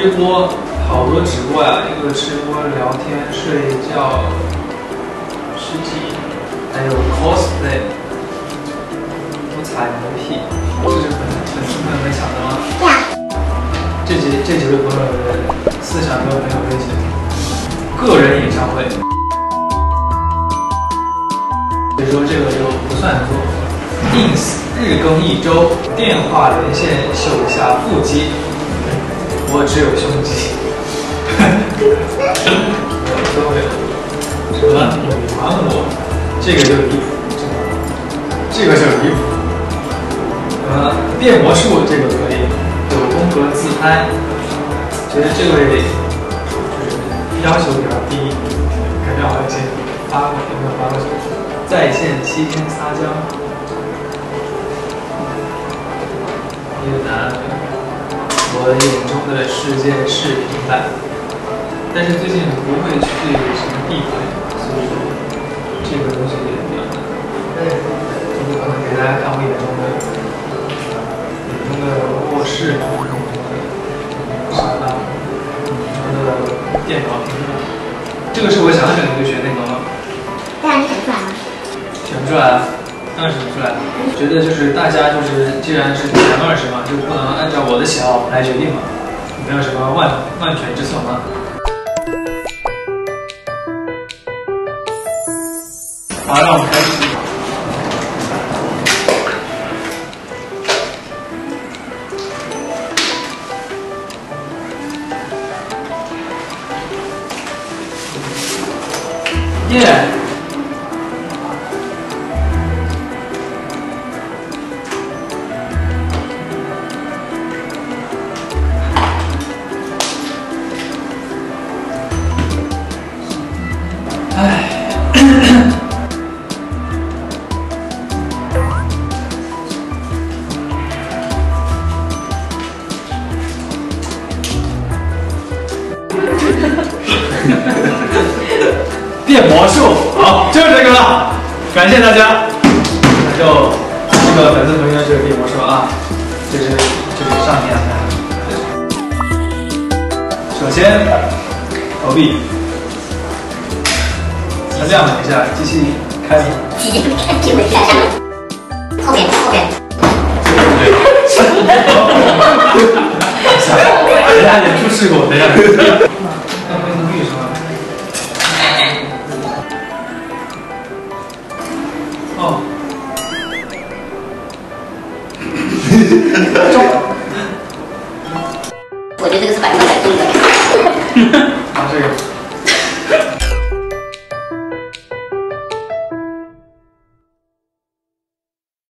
直播，好多直播呀，一个直播聊天、睡觉、实体，还有 cosplay， 不踩牛屁，这是粉丝朋友们想的吗？对啊。这几位朋友的思想都很有威胁。个人演唱会，所以说这个就不算做。ins 日更1周，电话连线秀一下腹肌。我只有胸肌。都有。什么？你玩我？这个就离谱，这个就离谱。变魔术这个可以，9宫格自拍，觉得这位就是要求比较低，感觉好像以前发过，有没有发过？在线7天撒娇，一个男，我眼中的世界视频版，但是最近不会去什么地方，所以说这个东西也比较难。我可能给大家看我眼中的卧室，沙发，的电脑屏幕。这个是我想选你就选那个吗？ 当然你选出来了。 选不出来啊，当然选不出来。觉得就是大家就是既然是前20嘛，就不能按照我的喜好来决定嘛。没有什么万全之策吗？好，让我们开始。耶！哎。变魔术，好，就是这个了，感谢大家。那就这个粉丝朋友就是变魔术啊，就是上天安排。首先投币，亮了一下，机器开了。机器会闪闪。后面。等一下演出事故，等一下。要不能绿是吗？哦。